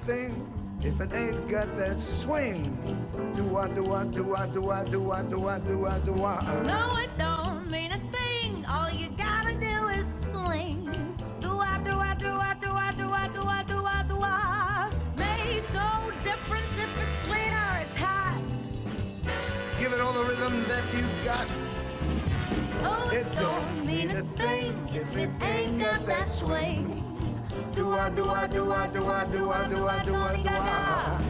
thing if it ain't got that swing. Do-wah, do-wah, do-wah, do-wah, do-wah, do-wah, do-wah, do-wah. No, it don't mean a thing. All you gotta do is swing. Do-wah, do-wah, do-wah, do-wah, do-wah, do-wah, do-wah, do-wah. Makes no difference if it's sweet or it's hot. Give it all the rhythm that you got. Oh, it don't mean a thing if it ain't got that swing. Do-wah, do-wah, do-wah, do-wah, do-wah, do-wah, do-wah, do-wah.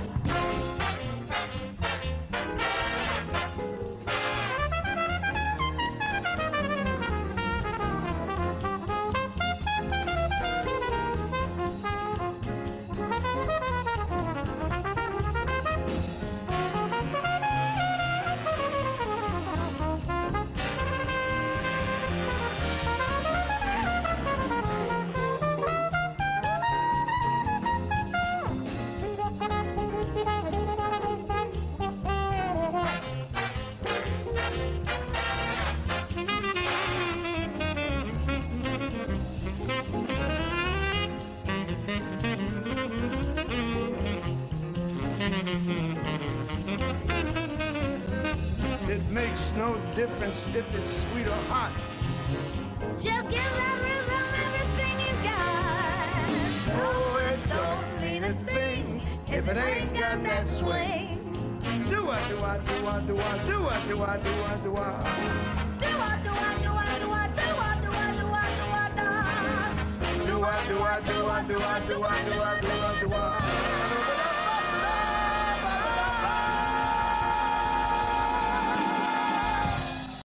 It makes no difference if it's sweet or hot. Just give that rhythm everything you got. Oh, it don't mean a thing if it ain't got that swing. Do-wah, do-wah, do-wah, do-wah, do-wah, do-wah, do-wah, do-wah. Do-wah, do-wah, do-wah, do-wah, do-wah, do-wah, do-wah, do-wah, do-wah. Do-wah, do-wah, do-wah, do-wah, do-wah, do-wah, do-wah, do-wah.